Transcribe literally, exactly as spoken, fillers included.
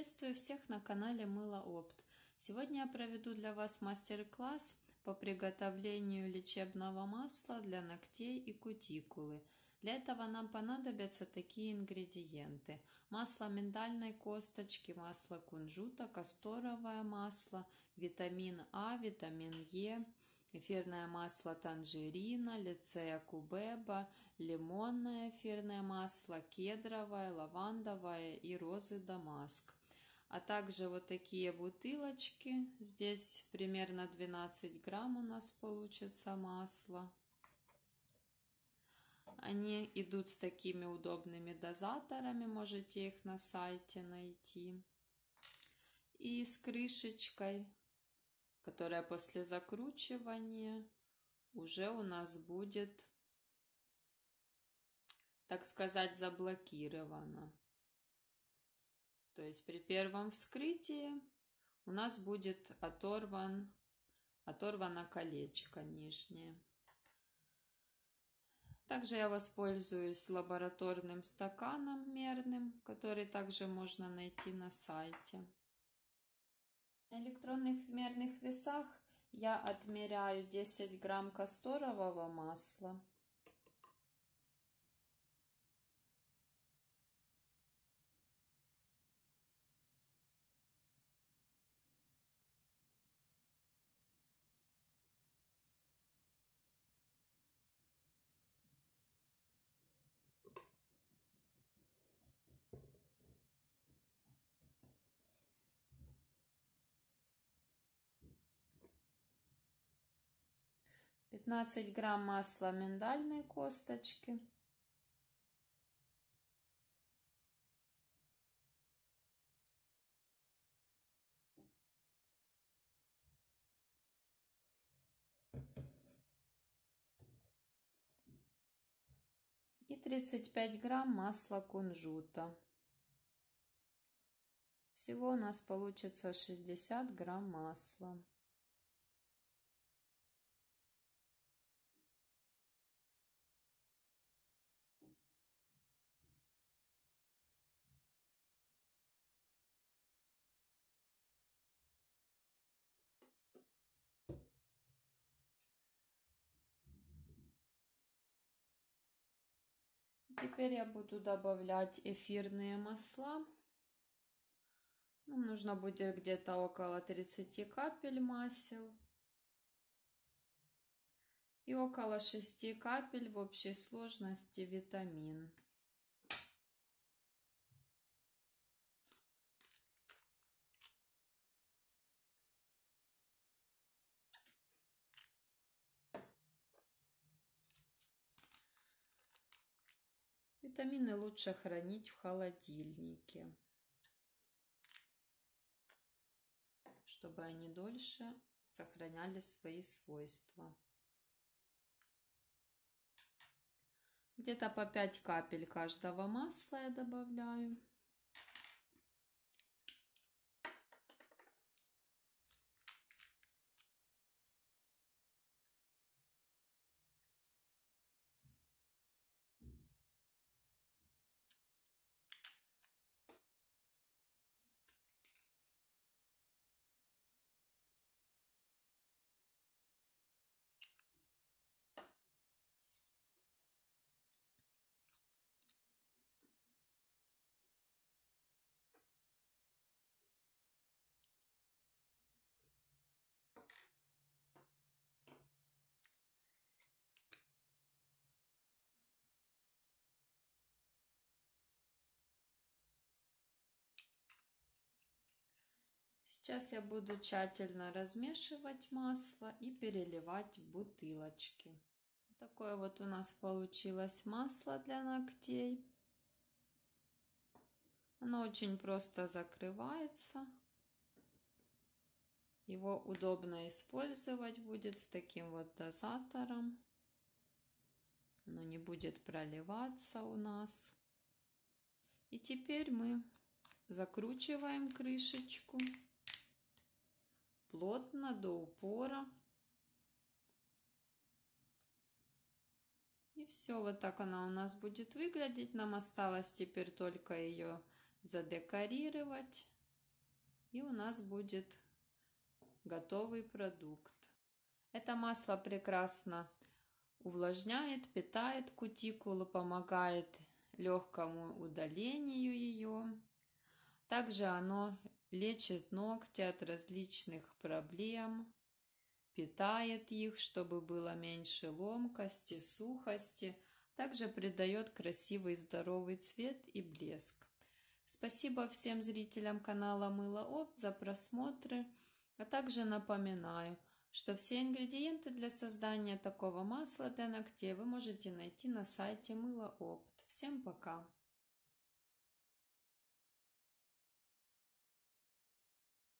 Приветствую всех на канале Мыло Опт. Сегодня я проведу для вас мастер-класс по приготовлению лечебного масла для ногтей и кутикулы. Для этого нам понадобятся такие ингредиенты: масло миндальной косточки, масло кунжута, касторовое масло, витамин А, витамин Е, эфирное масло танжерина, лицея кубеба, лимонное эфирное масло, кедровое, лавандовое и розы дамаск. А также вот такие бутылочки. Здесь примерно двенадцать грамм у нас получится масла. Они идут с такими удобными дозаторами, можете их на сайте найти. И с крышечкой, которая после закручивания уже у нас будет, так сказать, заблокирована. То есть при первом вскрытии у нас будет оторван, оторвано колечко нижнее. Также я воспользуюсь лабораторным стаканом мерным, который также можно найти на сайте. На электронных мерных весах я отмеряю десять грамм касторового масла. пятнадцать грамм масла миндальной косточки. И тридцать пять грамм масла кунжута. Всего у нас получится шестьдесят грамм масла. Теперь я буду добавлять эфирные масла. Нам нужно будет где-то около тридцати капель масел и около шести капель в общей сложности витамин. Витамины лучше хранить в холодильнике, чтобы они дольше сохраняли свои свойства. Где-то по пять капель каждого масла я добавляю. Сейчас я буду тщательно размешивать масло и переливать в бутылочки. Такое вот у нас получилось масло для ногтей. Оно очень просто закрывается. Его удобно использовать будет с таким вот дозатором. Оно не будет проливаться у нас. И теперь мы закручиваем крышечку плотно до упора. И все, вот так она у нас будет выглядеть. Нам осталось теперь только ее задекорировать и у нас будет готовый продукт. Это масло прекрасно увлажняет, питает кутикулу, помогает легкому удалению ее. Также оно лечит ногти от различных проблем, питает их, чтобы было меньше ломкости, сухости. Также придает красивый здоровый цвет и блеск. Спасибо всем зрителям канала Мыло Опт за просмотры, а также напоминаю, что все ингредиенты для создания такого масла для ногтей вы можете найти на сайте Мыло Опт. Всем пока!